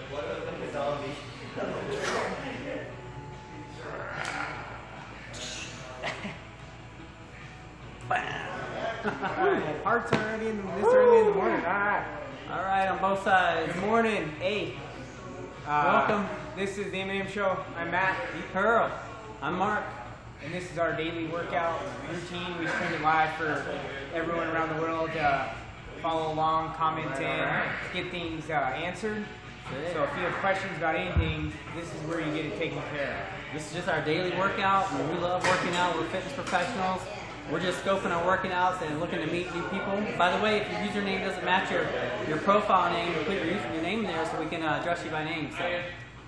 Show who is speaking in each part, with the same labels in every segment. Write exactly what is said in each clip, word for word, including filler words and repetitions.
Speaker 1: Alright, hearts already in this early in the morning. Alright. Alright, on both sides. Good morning. Hey. Uh, Welcome. This is the M and M Show. I'm Matt.
Speaker 2: He's Pearl.
Speaker 1: I'm Mark. And this is our daily workout routine. We stream it live for everyone around the world to follow along, comment in, get things uh, answered. So if you have questions about anything, this is where you get it taken care of.
Speaker 2: This is just our daily workout, and we love working out. We're fitness professionals. We're just scoping our workouts and looking to meet new people. By the way, if your username doesn't match your, your profile name, put your, user, your name there so we can uh, address you by name. So.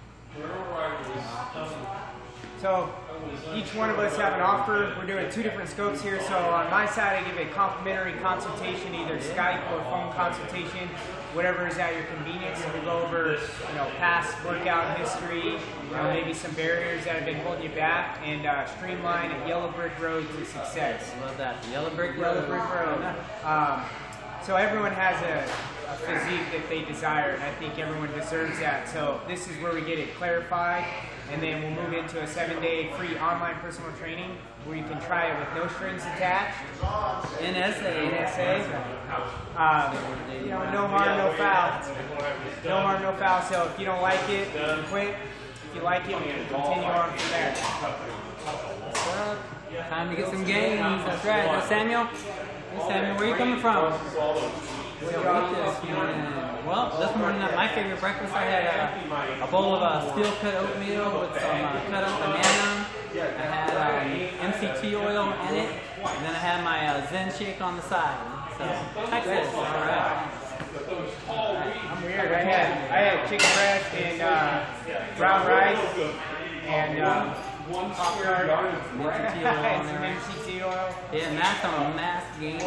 Speaker 1: So each one of us have an offer. We're doing two different scopes here. So on my side, I give a complimentary consultation, either Skype or phone consultation, whatever is at your convenience. We go over, you know, past workout history, you know, maybe some barriers that have been holding you back, and uh, streamline a yellow brick road to success.
Speaker 2: I love that. Yellow brick road.
Speaker 1: Yellow brick road. Um, so everyone has a, a physique that they desire, and I think everyone deserves that. So this is where we get it clarified. And then we'll move into a seven-day free online personal training where you can try it with no strings attached.
Speaker 2: N S A.
Speaker 1: N S A. Um, you know, no harm, no foul. No harm, no foul. So if you don't like it, you can quit. If you like it, we can continue on from there.
Speaker 2: What's up? Time to get some gains. That's right. That's Samuel. Hey Samuel, where are you coming from? What did you eat this morning? Well, this morning at my favorite breakfast, I had a, a bowl of uh, steel cut oatmeal with some uh, cut up banana. I had um, M C T oil in it, and then I had my uh, Zen shake on the side. So, Texas, all right. All right.
Speaker 1: I'm weird. I had I had chicken breast and uh, brown rice and uh, pop tart.
Speaker 2: M C T oil on there.
Speaker 1: M C T oil.
Speaker 2: Yeah, Matt's on a mass gain.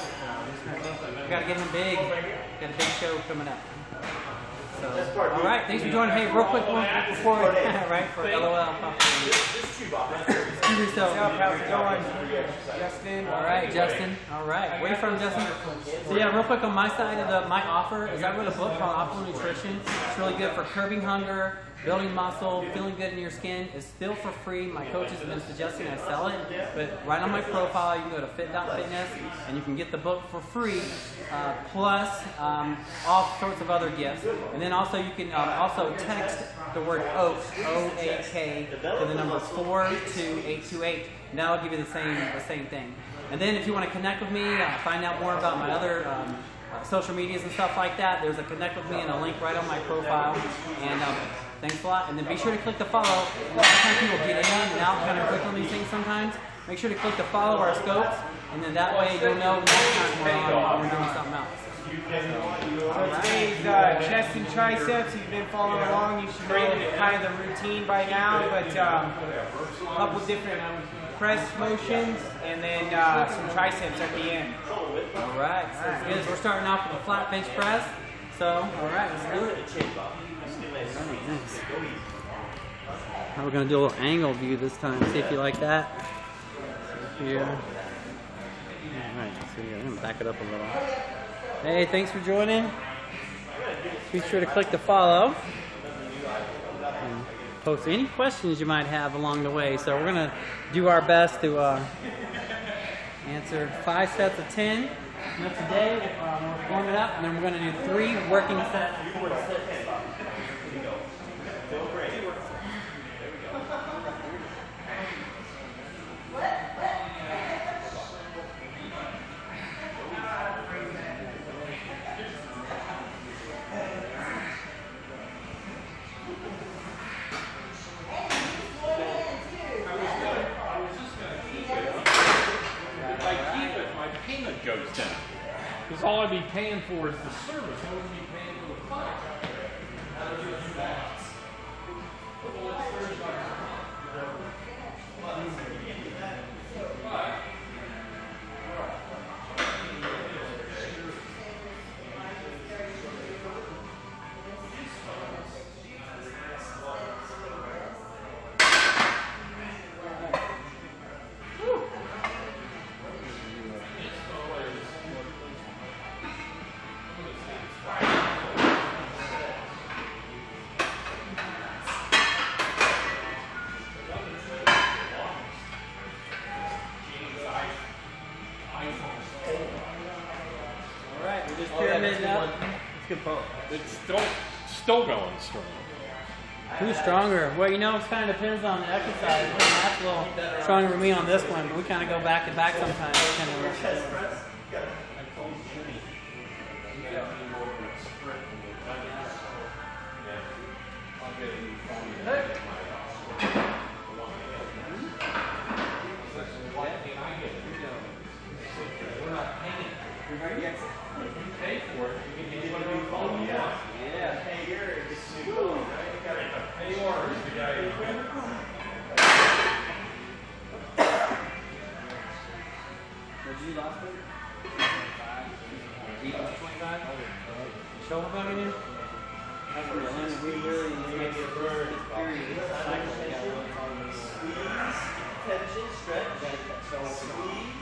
Speaker 2: We gotta get him big. Got a big show coming up. So, all right, thanks for joining. Hey, real quick one before we, right, for L O L. Excuse yourself.
Speaker 1: How's it going, Justin?
Speaker 2: All right, Justin. All right, where you from, Justin? So yeah, real quick on my side of the my offer is I wrote a book called Optimal Nutrition. It's really good for curbing hunger, building muscle, feeling good in your skin. It's still for free. My coaches have been suggesting I sell it, but right on my profile, you can go to fit dot fitness and you can get the book for free, uh, plus um, all sorts of other gifts. And then also you can uh, also text the word O A K, O A K, to the number four two eight two eight. And that'll give you the same the same thing. And then if you want to connect with me, uh, find out more about my other um, uh, social medias and stuff like that, there's a connect with me and a link right on my profile. And um, thanks a lot. And then be sure to click the follow. Sometimes people get in and out kind of quick on these things sometimes. Make sure to click the follow our scopes, and then that way you'll know next time we're on or we're doing something else.
Speaker 1: So today's uh, chest and triceps. If you've been following along, you should know kind of the routine by now, but um, a couple different press motions, and then uh, some triceps at the end.
Speaker 2: All right, sounds good. So we're starting off with a flat bench press. So, all right, let's do it. Nice. Now we're going to do a little angle view this time. See if you like that. So here. All right, so I'm going to back it up a little. Hey, thanks for joining. Be sure to click the follow. And post any questions you might have along the way. So we're going to do our best to uh, answer five sets of ten. Now today, um, we're warming up, and then we're going to do three working sets of four to six.
Speaker 3: Goes down. Because all I'd be paying for is the service. I wouldn't be paying for the product. Right. still, still going strong.
Speaker 2: Who's stronger? Well, you know, it kind of depends on the exercise. Matt's a little stronger than me on this one, but we kind of go back to back sometimes. Kind of shoulder bone in? That's where the limit we really make it burn. Squeeze, tension, stretch, squeeze.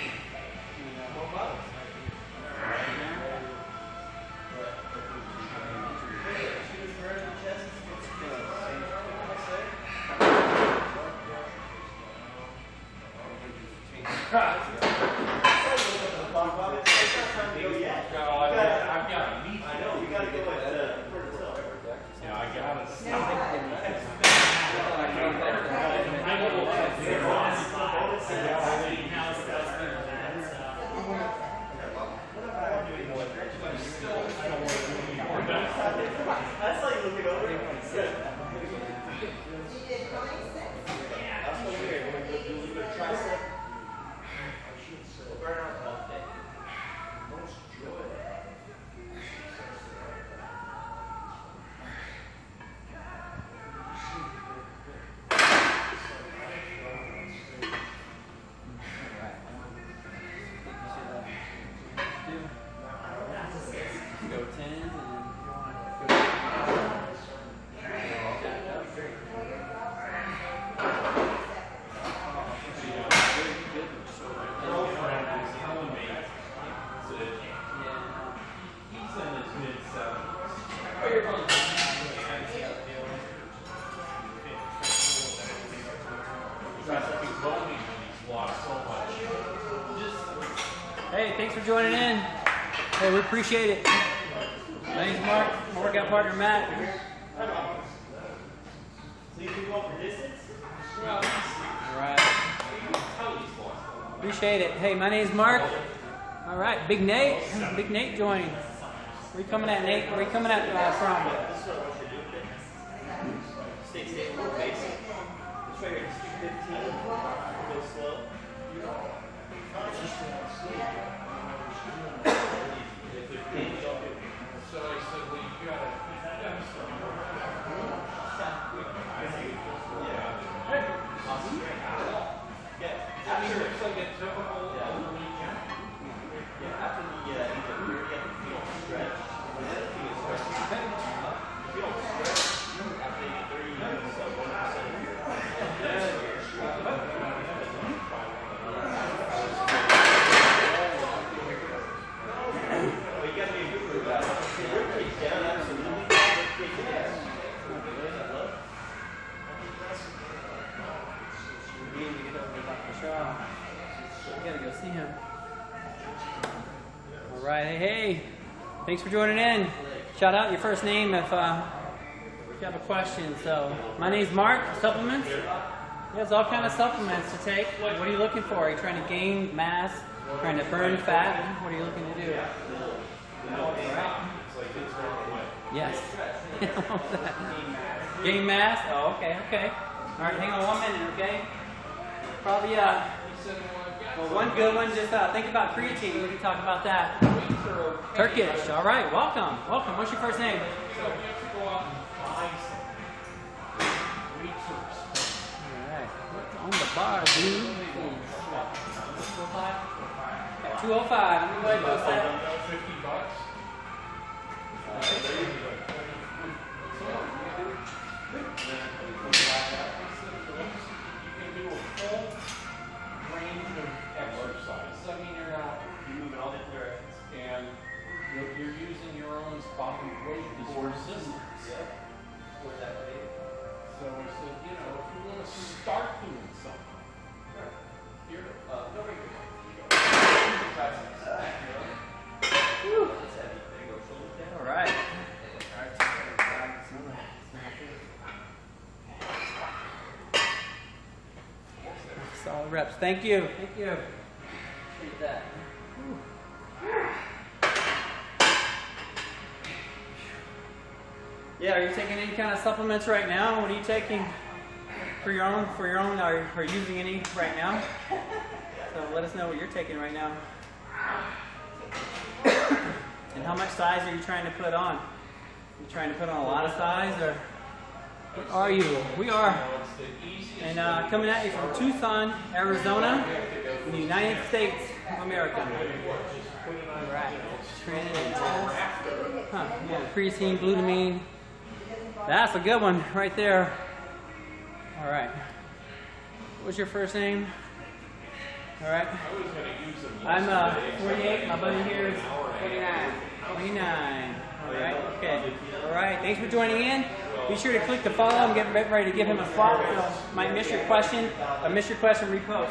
Speaker 2: Hey, thanks for joining in. Hey, we appreciate it. My name's Mark, my workout partner Matt.
Speaker 4: So you can go for distance?
Speaker 2: All right. Appreciate it. Hey, my name's Mark. All right, Big Nate. Big Nate joining. Where you coming at, Nate? Where you coming at uh, from?
Speaker 4: Stay stable, basic. This right here is fifteen. Go slow.
Speaker 3: So I said, well, you gotta.
Speaker 4: Yeah.
Speaker 3: I mean, it looks like a typical overnight jump.
Speaker 4: Yeah, after the uh, you really get the feel stretch. The other thing is, if you don't stretch, after you get thirty minutes, so one percent of your But you gotta be a good for that. Your rib cage down, absolutely. Rib cage down.
Speaker 2: We need to get over to Doctor Shaw. We gotta go see him. All right, hey, hey. Thanks for joining in. Shout out your first name if, uh, if you have a question. So, my name's Mark. Supplements. There's all kind of supplements to take. What are you looking for? Are you trying to gain mass? Trying to burn fat? What are you looking to do? All right. Yes. Gain mass? Oh, okay, okay. All right, hang on one minute, okay? Probably, uh, well, one good one, just uh, think about creatine. We can talk about that. Turkish. All right, welcome. Welcome. What's your first name?
Speaker 3: So you have to go out and buy some research.
Speaker 2: All right. What's on the bar, dude? two oh five. I'm going to go with that.
Speaker 3: fifty bucks. You can do a full range of exercise. So I mean, you're not,
Speaker 4: You're moving all different directions.
Speaker 3: and you're, you're using your own body weight for resistance.
Speaker 4: Yeah. Where's that related?
Speaker 3: So I said, you know, if you want to start doing something, here,
Speaker 4: Uh, no, right here. Triceps. Woo. That's heavy. There you go. Shoulders down.
Speaker 2: All right. reps. Thank you. Thank you. Appreciate that. Yeah, are you taking any kind of supplements right now? What are you taking for your own? For your own, are are you using any right now? So let us know what you're taking right now. And how much size are you trying to put on? You trying to put on a lot of size, or what are you? We are, and uh, coming at you from Tucson, Arizona, in the United States of America. All right, training and test. Huh? Yeah, creatine, glutamine. That's a good one right there. All right. What's your first name? All right. I'm uh, forty-eight. My buddy here is forty-nine. forty-nine. All right. Okay. All right. Thanks for joining in. Be sure to click the follow. I'm getting ready to give him a follow. So might miss your question. I miss your question. Repost.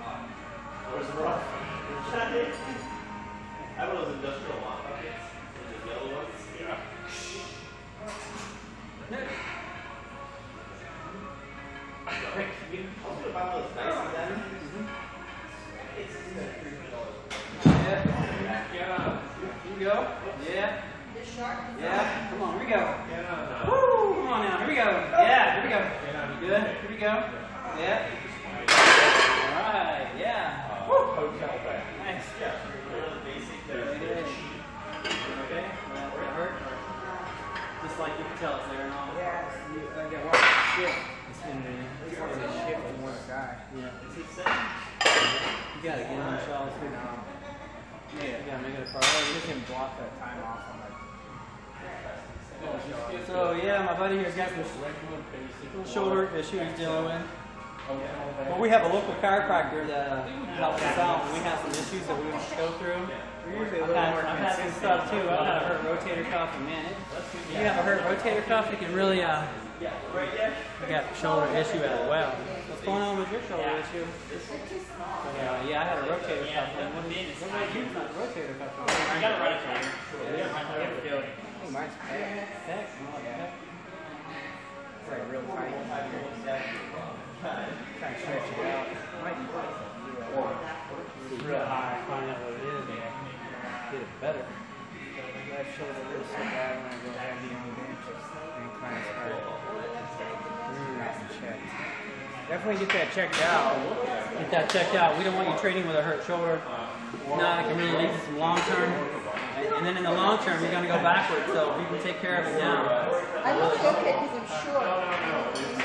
Speaker 4: I have those industrial lawn buckets. The yellow ones. Yeah. Also, about those nice then.
Speaker 2: Yeah. Yeah. Here we go. Yeah. Yeah. Come on. Here we go. Woo. Come on now. Here we go. Yeah. Here we go. Good. Here we go. Yeah. All right. Yeah. Woo. Nice. Okay. That hurt. Just like you can tell it's there and all.
Speaker 1: Yeah, you, uh, yeah, well, shit. It's in the, it's in the shit from one guy.
Speaker 2: Yeah. You gotta get on the shelves. You know. Yeah, yeah, make it a priority.
Speaker 1: You can block that time off on like.
Speaker 2: So yeah, my buddy here's got this shoulder issue he's dealing with. Well, we have a local chiropractor that uh, helps us out when we have some issues that we want to go through.
Speaker 1: We're usually a
Speaker 2: I've
Speaker 1: little
Speaker 2: had,
Speaker 1: more
Speaker 2: I've had some
Speaker 1: consistent.
Speaker 2: stuff too. I've had a hurt rotator cuff, and man, it, if you have a hurt rotator cuff, it can really, uh, you got a shoulder issue as well. What's going on with your shoulder issue? But, uh, yeah, I had a rotator cuff. And what did what did you do? Rotator cuff.
Speaker 1: I got a right shoulder. Yeah. Oh, mine's bad.
Speaker 2: Heck, oh, yeah.
Speaker 1: It's like real tight. Trying to stretch it out. Might be
Speaker 2: It's real high. Find out what it is. Get it better.
Speaker 1: left shoulder hurts so bad when I go heavy on the bench. Incline squat. Really nice and checked. Definitely get that checked out.
Speaker 2: Get that checked out. We don't want you training with a hurt shoulder. No, it can really lead to some long term. And then in the long term, you're going to go backwards. So if you can take care of it now.
Speaker 5: I look okay because I'm short.